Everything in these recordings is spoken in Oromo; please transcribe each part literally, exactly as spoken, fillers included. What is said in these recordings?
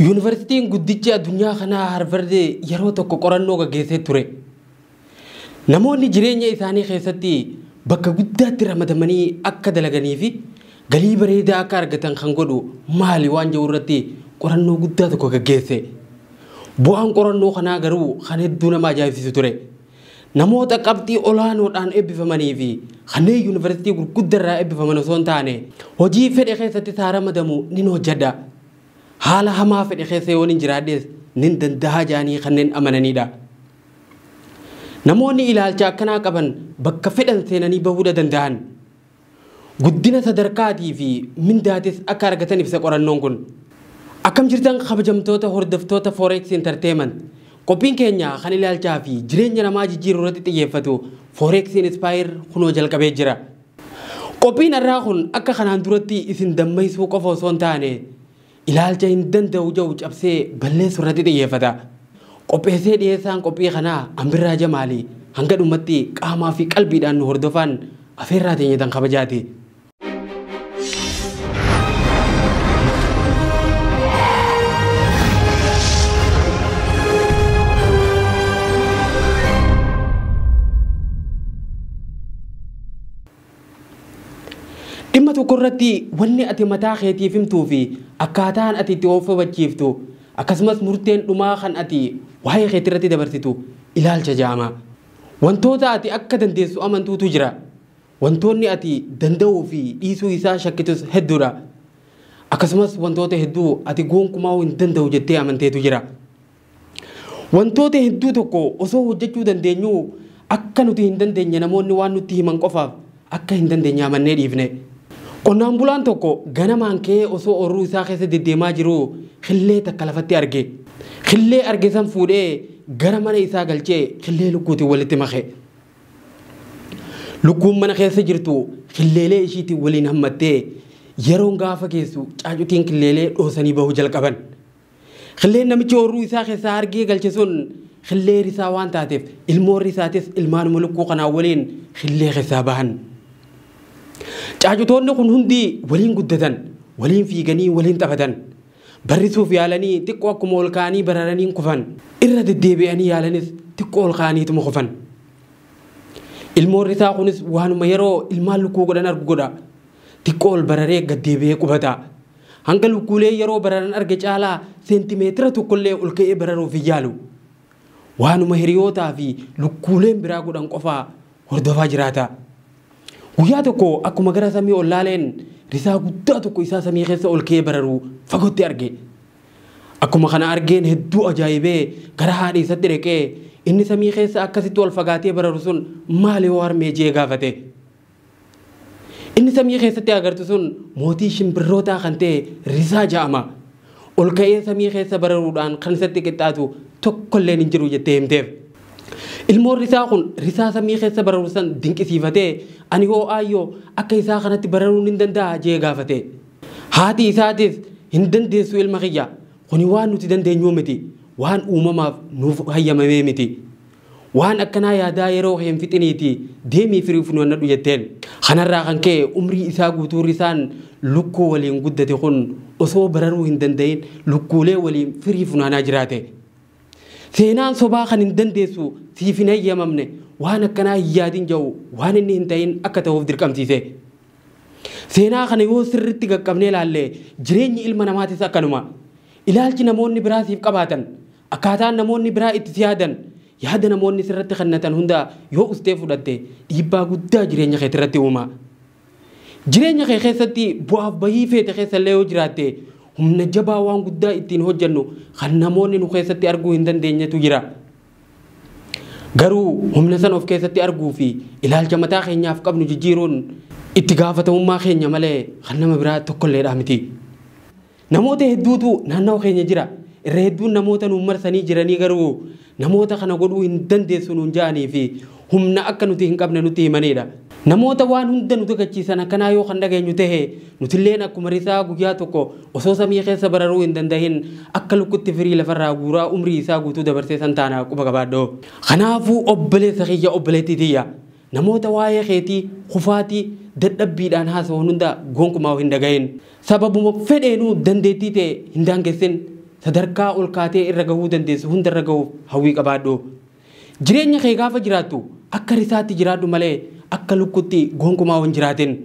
Yuunivarsiitiin guddicha addunyaa kanaa Harvard yeroo tokko qorannoo gaggeessee ture. Namoonni jireenya isaanii keessatti bakka guddaatti ramadamanii akka dalaganii fi galii bareedaa akka argatan kan godhu maali waan jedhu irratti qorannoo guddaa tokko gaggeesse. Bu'aan qorannoo kanaa garuu kan hedduu nama ajaa'ibsiisu ture. Namoota qabxii olaanoodhaan eebbifamanii fi kanneen yuunivarsiitii gurguddaa eebbifaman osoo hin taane hojii fedhe keessatti isaa ramadamu ni hojjedha. Haala hamaa fedhe keessa yoo hin jiraadhes nin danda'a jaanii kanneen amananidha. Namoonni ilaalcha akkanaa qaban bakka fedhan seenanii bahuu danda'an. Guddina sadarkaatii fi mindaatis akka argatan ibsa qorannoon kun. Akkam jirtan kabajamtoota hordoftoota Forex Entertainment. Qophiin keenya kan ilaalchaa fi jireenya namaa jijjiiruu irratti xiyyeeffatu Forex Inspire kunoo jalqabee jira. Qophiin irraa kun akka kanaan duratti isin dammaysuu qofa osoo hin taane ilaalcha hin danda'u jedhu cabsee balleessuu irratti xiyyeeffata. Qopheessee dhiyeessaan qophii kanaa Ambirraa Jamaalii hanga dhumatti qaamaa fi qalbiidhaan nu hordofan afeerraa teenyatan kabajaati. Dhimma tokko irratti wanni ati mataa keetiif himtuu fi akkaataan ati itti of hubachiiftu akkasumas murteen dhumaa kan ati waa'ee keetii irratti dabarsitu ilaalcha jaama. Wantoota ati akka dandeessu amantuutu jira. Wantoonni ati danda'uu fi dhiisuu isaa shakkitus hedduudha. Akkasumas wantoota hedduu ati gonkumaa hin danda'u jettee amanteetu jira. Wantoota hedduu tokko osoo hojjechuu dandeenyu akka nuti hin dandeenye namoonni waan nutti himan qofaaf akka hin dandeenye amannee dhiifne. Qonnaan bulaan tokko ganamaan ka'ee osoo oorruu isaa keessa deddeemaa jiru qillee takka lafatti arge. Qillee arge san fuudhee gara mana isaa galchee qillee lukkuutiin walitti make. Lukkuun mana keessa jirtu qilleelee ishiitiin waliin hammattee yeroon gaafa geessu caacutiin qilleelee dhoosanii bahuu jalqaban. Qilleen namichi oorruu isaa keessaa argee galche sun qillee risaa waan taateef ilmoo risaatis ilmaanuma lukkuu kanaa waliin qillee keessaa bahan. Caacutoonni kun hundi waliin guddatan, waliin fiiganii waliin taphatan. Barrisuuf yaalanii xiqqoo akkuma ol kaanii bararanii kufan. Irra deddeebi'anii yaalanis xiqqoo ol kaaniituma kufan. Ilmoon risaa kunis waanuma yeroo ilmaan lukkuu godhan argu godha. Xiqqoo ol bararee gaddeebi'ee qubata. Hanga lukkuulee yeroo bararan arge caalaa seentimeetira tokkollee ol ka'ee bararuuf hin yaalu. Waanuma hiriyootaa fi lukkuuleen biraa godhan qofaa hordofaa jiraata. Guyyaa tokko akkuma gara samii ol laaleen risaa guddaa tokko isaa samii keessa ol ka'ee bararu fagootti arge. Akkuma kana argeen hedduu ajaa'ibee gara haadha isaatti dhaqee inni samii keessa akkasitti ol fagaatee bararu sun maali yoo harmee jee gaafate. Inni samii keessatti agartu sun mootii shimbirrootaa kan ta'e risaa ja'ama. Ol ka'ee samii keessa bararuudhaan kan isatti qixxaatu tokkolleen hin jiru jettee himteef. Ilmoon risaa kun risaa samii keessa bararu san dinqisiifatee ani hoo aayyoo akka isaa kanatti bararuun hin danda'a jee gaafate. Haati isaatis hin dandeessu ilma kiyya kuni waan nuti dandeenyu miti waan uumamaaf nuuf hayyamamee miti. Waan akkanaa yaadaa yeroo hin fixiniiti deemii firii funaannadhu jetteen. Kanarraa kan ka'e umrii isaa guutuu risaan lukkuu waliin guddate kun osoo bararuu hin danda'in lukkuulee waliin firii funaanaa jiraate. Seenaan sobaa kan hin dandeessu siif hin hayyamamne waan akkanaa hin yaadin jedhu waan inni hin ta'in akka ta'uuf dirqamsiise. Seenaa kana yoo sirriitti qaqqabnee ilaalle jireenyi ilma namaatis akkanuma. Ilaalchi namoonni biraa siif qabaatan akkaataan namoonni biraa itti yaadan yaada namoonni sirratti kennatan hunda yoo ustee fudhatte dhiibbaa guddaa jireenya kee irratti uuma. Jireenya kee keessatti bu'aaf bahii feete keessallee yoo jiraatte humna jabaa waan guddaa ittiin hojjennu kan namoonni nu keessatti arguu hin dandeenyetu jira. Garuu humna san of keessatti arguu fi ilaalcha mataa keenyaaf qabnu jijjiiruun itti gaafatamummaa keenya malee kan nama biraa tokkolleedhaa miti. Namoota hedduutu naannoo keenya jira. Irra hedduun namoota nu marsanii jiranii garuu namoota kana godhuu hin dandeessu nuun ja'anii fi humna akka nuti hin qabne nutti himanidha. Namoota waan hunda nu dagachiisan akkanaa yoo kan dhageenyu ta'e nutilleen akkuma risaa guyyaa tokko osoo samii keessa bararuu hin dandahin akka lukkutti firii lafarraa guuraa umrii isaa guutuu dabarsee san taana quba qabaadhoo. Kanaafuu obboleessa kiyya obboleettii tiyya namoota waa'ee keetii kufaatii dadhabbiidhaan haasa'u hunda gonkumaa hin dhagahin. Sababuma fedheenuu dandeettii ta'e hin daangessin sadarkaa ol kaatee irra gahuu dandeessu hunda irra gahuuf hawwii qabaadhu. Jireenya kee gaafa jiraattu akka risaatti jiraadhu malee akka lukkutti gonkumaa hin jiraatin.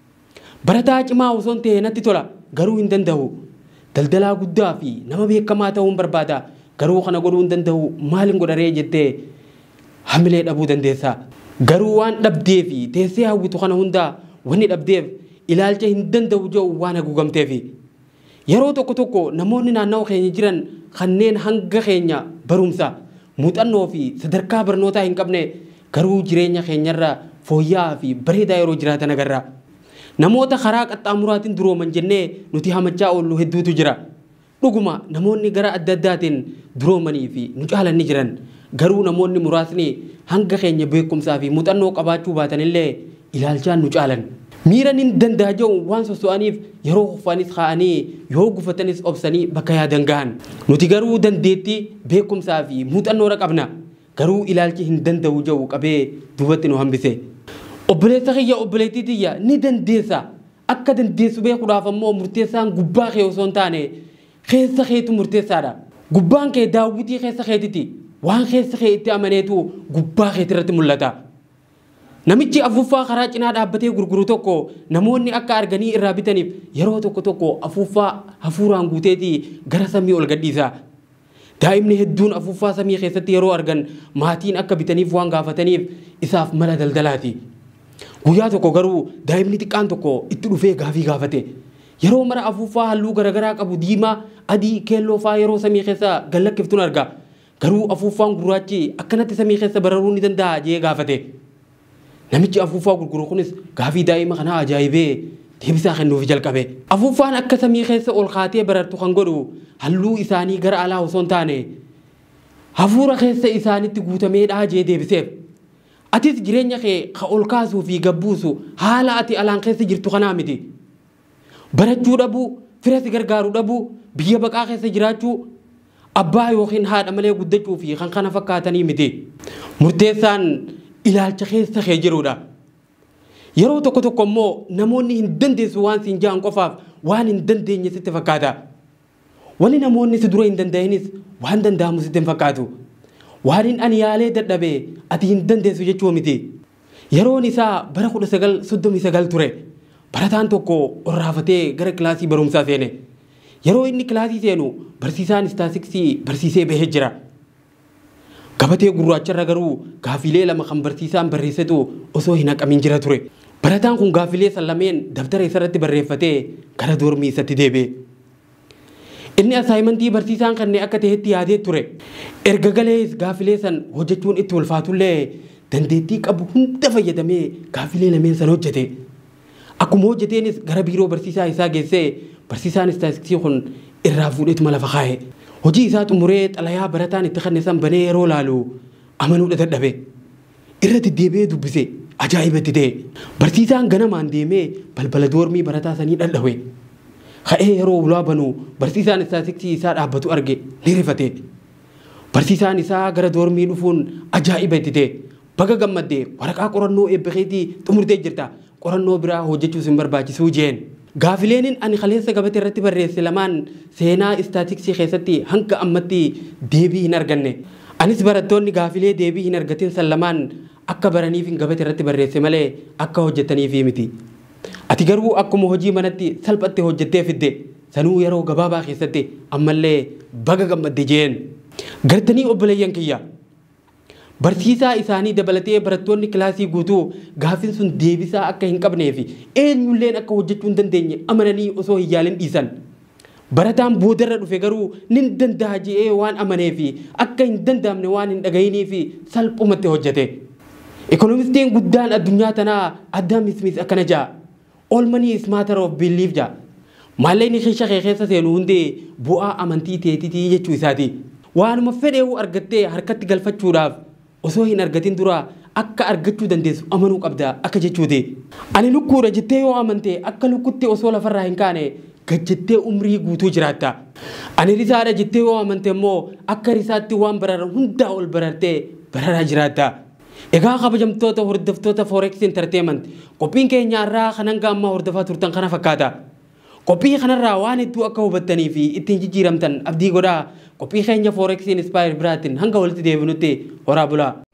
Barataa cimaa osoo hin ta'e natti tola garuu hin danda'u. Daldalaa guddaa fi nama beekamaa ta'uun barbaada garuu kana godhuu hin danda'u maaliin godharee jettee hamilee dhabuu dandeessa. Garuu waan dhabdee fi teessee hawwitu kana hundaa wanni dhabdeef ilaalcha hin danda'u jedhu waan haguugamteefi. Yeroo tokko tokko namoonni naannoo keenya jiran kanneen hanga keenya barumsa muuxannoo fi sadarkaa barnootaa hin qabne garuu jireenya keenyarra fooyya'aa fi bareedaa yeroo jiraatan agarra. Namoota karaa qaxxaamuraatiin durooman jennee nuti hamachaa oollu hedduutu jira. Dhuguma namoonni gara adda addaatiin duroomanii fi nu caalan ni jiran. Garuu namoonni muraasni hanga keenya beekumsaa fi muuxannoo qabaachuu baatanillee ilaalchaan nu caalan. Miiran hin danda'a jedhu waan soso'aniif yeroo kufanis kaa'anii yoo gufatanis obsanii bakka yaadan gahan. Nuti garuu dandeettii beekumsaa fi muuxannoora qabna. Garuu ilaalchi hin danda'u jedhu qabee duubatti nu hambise. Obboleessa kiyya obboleettii tiyya ni dandeessa. Akka dandeessu beekuudhaaf ammoo murteessaan gubbaa kee osoo hin taane keessa keetu murteessaadha. Gubbaan kee daawwitii keessa keetiti. Waan keessa kee itti amaneetu gubbaa keetirratti mul'ata. Namichi afuuffaa karaa cinaa dhaabbatee gurguru tokko namoonni akka arganii irraa bitaniif yeroo tokko tokko afuuffaa hafuuraan guuteetii gara samii ol gadhiisa. Daa'imni hedduun afuuffaa samii keessatti yeroo argan maatiin akka bitaniif waan gaafataniif isaaf mala daldalaati. Guyyaa tokko garuu daa'imni xiqqaan tokko itti dhufee gaafii gaafate. Yeroo mara afuuffaa halluu garaagaraa qabu diimaa, adii, keelloo fa'aa yeroo samii keessa gallakkiftuun arga. Garuu afuuffaan gurraachi akkanatti samii keessa bararuu ni danda'a jee gaafate. Namichi afuuffaa gurguru kunis gaafii daa'ima kanaa ajaa'ibee deebisaa kennuuf jalqabe. Afuuffaan akka samii keessa ol kaatee barartu kan godhu halluu isaanii gara alaa osoo hin taane hafuura keessa isaanitti guutamee dhaajee deebiseef. Atis jireenya kee ka ol kaasuu fi gabbuusu haala ati alaan keessa jirtu kanaa miti. Barachuu dhabuu, fira si gargaaruu dhabuu, biyya baqaa keessa jiraachuu, abbaa yookiin haadha malee guddachuu fi kan kana fakkaatanii miti. Murteessaan ilaalcha keessa kee jirudha. Yeroo tokko tokko immoo namoonni hin dandeessu waan siin ja'an qofaaf waan hin dandeenye sitti fakkaata. Wanni namoonni si dura hin danda'anis waan danda'amu sitti hin fakkaatu. Waan hin ani yaalee dadhabee ati hin dandeessu jechuu miti. Yeroon isaa bara kudha sagal soddomii sagal ture. Barataan tokko orraafatee gara kilaasii barumsaa seene. Yeroo inni kilaasii seenu barsiisaan istaatiksii barsiisee bahee jira. Gabatee gurraacharra garuu gaafilee lama kan barsiisaan barreessitu osoo hin haqamin jira ture. Barataan kun gaafilee san lameen daftara isarratti barreeffatee gara doormii isatti deebi'e. Inni asaayimentii barsiisaan kanneen akka ta'etti yaadee ture. Erga galees gaafilee san hojjechuun itti ulfaatullee dandeettii qabu hunda fayyadamee gaafilee lameen san hojjete. Akkuma hojjeteenis gara biiroo barsiisaa isaa geessee barsiisaan istaatiksii kun irraa fuudheetu lafa kaa'e. Hojii isaa xumuree xalayaa barataan itti kenne san banee yeroo laalu amanuudha dadhabe. Irra deddeebi'ee dubbise ajaa'ibatti ta'e. Barsiisaan ganamaan deemee balbala doormii barataa sanii dhadhawe. Ka'ee yeroo ulaa banuu barsiisaan istaatiksii isaa dhaabbatu arge ni rifate. Barsiisaan isaa gara doormii dhufuun ajaa'ibatti ta'e. Baga gammaddee waraqaa qorannoo eebbiseetii xumurtee jirta. Qorannoo biraa hojjechuus hin barbaachisuu jeen. Gaafileen ani kaleessa gabatee irratti barreesse lamaan seenaa istaatiksii keessatti hanga ammatti deebii hin arganne. Anis barattoonni gaafilee deebii hin argatin san lamaan akka baraniif hin gabatee irratti barreesse malee akka hojjetaniif miti. Ati garuu akkuma hojii manatti salphatti hojjettee fidde sanuu yeroo gabaabaa keessatti ammallee baga gammadde jeen. Gartanii obboleeyyan kiyya. Barsiisaa isaanii dabalatee barattoonni kilaasii guutuu gaafiin sun deebisaa akka hin qabneef eenyulleen akka hojjechuu hin dandeenye amananii osoo hin yaalin dhiisan. Barataan boodarra dhufe garuu nin danda'a je'ee waan amaneef akka hin danda'amne waan hin dhagahiniif salphumatti hojjete. Ikoonomistiin guddaan addunyaa tanaa Adam Smith akkana ja'a. All money is matter of belief ja'a. Maallaqni keessa keessa seenu hundee bu'aa amantii teetitii jechuu isaati. Waanuma fedhee argattee harkatti galfachuudhaaf osoo hin argatin dura akka argachuu dandeessu amanuu qabda akka jechuuti. Ani lukkuudha jettee yoo amante akka lukkutti osoo lafarraa hin kaane gajjettee umrii guutuu jiraatta. Ani risaadha jettee yoo amante immoo akka risaatti waan bararan hundaa ol barartee bararaa jiraatta. Egaa kabajamtoota hordoftoota Forex Entertainment qophiin keenya irraa kan hanga ammaa hordofaa turtan kana fakkaata. Qophii kanarraa waan hedduu akka hubattanii fi ittiin jijjiiramtan abdii godhaa. Qophii keenya Forex Inspire biraatiin hanga walitti deebinutti horaa bulaa.